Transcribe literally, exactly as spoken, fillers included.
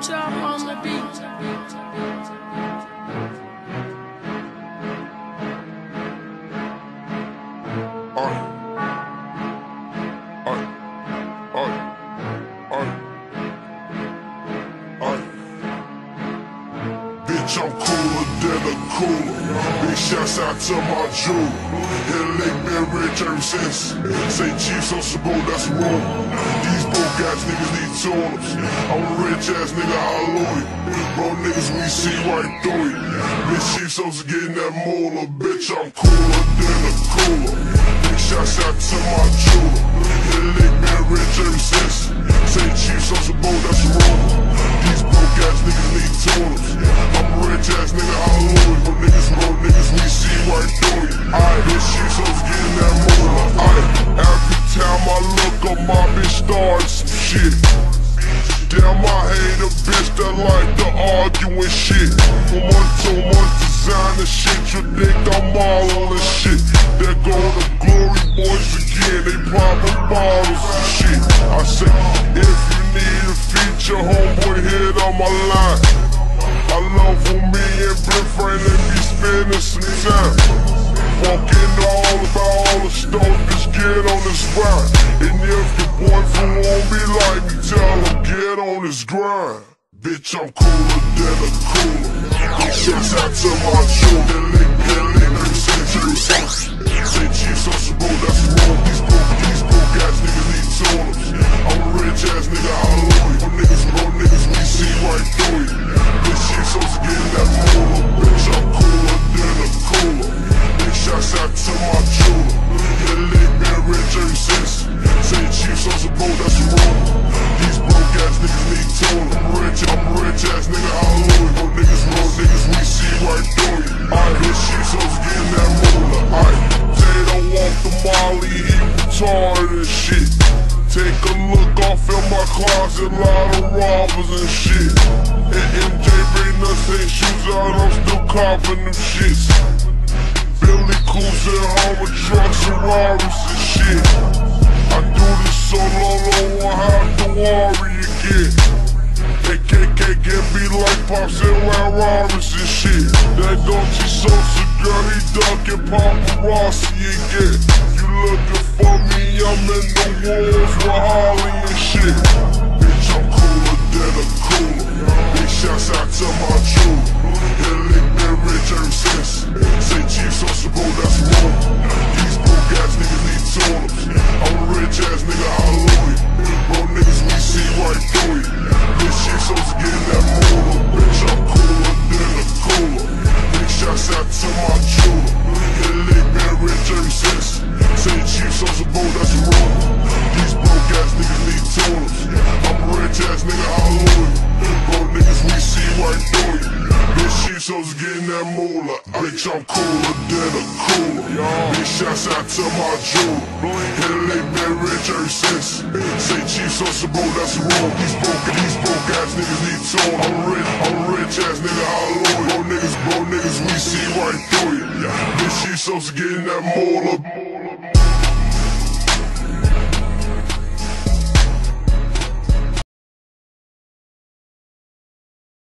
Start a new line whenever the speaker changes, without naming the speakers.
Chop on the beat.
Bitch, I'm cooler than a cooler. Big shouts out to my jeweler. Hell, they been rich ever since. Say Chief so simple, that's wrong. These broke ass niggas need tools. I'm a rich ass nigga, Halleluja. Bro, niggas, we see right through it. Bitch, Chief so's getting that moolah. Bitch, I'm cooler than a cooler. Big shouts out to my jeweler. Hell, they been rich ever since. Say Chief so simple, that's wrong. These broke ass niggas need tools. I'm a rich ass nigga, Halleluja. Bro, niggas, bro, niggas, we see right through it. Aight, this shit so's getting that moolah. Aight, every time I look up, my bitch starts some shit. Damn, I hate a bitch that like to argue and shit. From one to one designer shit, you think I'm all on this shit. There go the glory boys again, they poppin' bottles and shit. I say, if you need a feature, homeboy, hit on my line. I love for me and Brent Frank, let me spending some time. Walking all about all the stores, bitch, get on this grind. And if your boyfriend won't be like me, tell him get on this grind. Bitch, I'm cooler than a cooler. Big shouts out to my children, lick, get lick, century sauce. Say Chief so simple, that's wrong. These broke, these broke ass niggas need tools. I'm a rich ass nigga, Halleluja. Bro, niggas, bro, niggas, we see right through it. Bitch, Chief so's getting that moolah. Bitch, I'm cooler than a cooler. Big shouts out to my jeweler. Yeah, lick, been rich ever since. Say Chief so simple, that's wrong. These broke ass niggas need tools. I'm rich, I'm a rich ass nigga, Halleluja. Bro, niggas, bro, niggas, we see right through it. Aight, this Chief so's getting that moolah. Aight, they don't want the Molly, he retarded and shit. Take a look off in my closet, lot of robbers and shit. And M J bring us his shoes out, I'm still copping them shits. Billy Coos and Hummer trucks and Rarers and shit. I do this so long, no one have to worry again. A K K can be like Pops and Wild Rarers and shit. That Gucci Sosa girl, he ducking paparazzi again. You looking for me, I'm in the walls with Holly and shit. Bitch, I'm cooler than a cooler. Big shouts out to my jeweler. Yeah, lick been rich ever since. Say Chief so simple, that's wrong. These broke ass niggas need tools. I'm a rich ass nigga, Halleluja. Bro, niggas, we see right through it. This shit so's getting that moolah. Bitch, I'm cooler than a cooler. Big shouts out to my jeweler. Yeah, lick been rich ever since. Say Chief so simple, that's wrong. These broke ass niggas need tools. I'm a rich ass nigga, Halleluja. Bro, niggas, we see right through it. This shit so's getting that moolah. Bitch, I'm cooler than a cooler. Big shouts out to my jeweler. Yeah, they been rich ever since. Say Chief so simple, that's wrong. These broke, these broke ass niggas need tools. I'm a rich, I'm a rich ass nigga, Halleluja. Bro, niggas, bro, niggas, we see right through it. This shit so's getting that moolah.